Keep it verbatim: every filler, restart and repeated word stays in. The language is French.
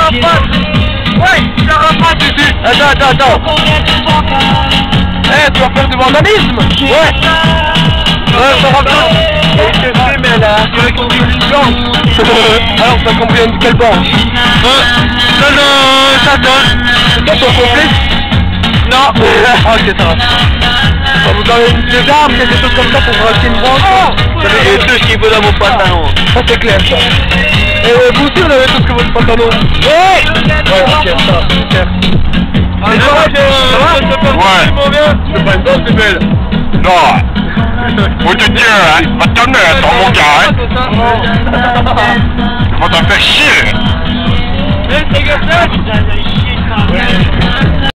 Carapace. Ouais, Carapace ici. Attends, attends, attends. Eh, tu vas faire du vandalisme? Ouais. Ouais, ça va bien. Et je sais, mais là, tu veux qu'on dise une banque. Alors, ça combien de quelle banque? Euh, non, non, ça donne. C'est toi ton complice? Non. Ah, ok, ça va. Vous avez des armes, des choses comme ça pour braquer une banque? Vous avez des trucs qui volent dans vos pantalons. Ça, c'est clair, ça. Et vous aussi, vous avez tout ce que votre pantalon? Oui. Ouais, ok, ça, c'est clair. Ah, ça va, ça va? Ouais. C'est pas une danse, c'est belle. Non. Faut te dire, hein. Va te calmer, attends, mon gars, hein. Faut t'en faire chier. Eh, c'est que ça.